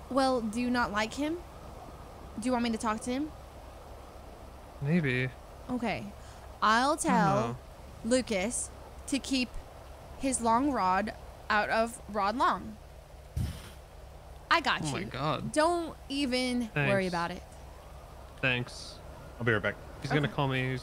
Well, do you not like him? Do you want me to talk to him? Maybe. Okay. I'll tell know. Lucas to keep his long rod out of Rod Long. I got Oh you. my God. Don't even worry Thanks. about it. Thanks. I'll be right back. He's Okay. gonna call me.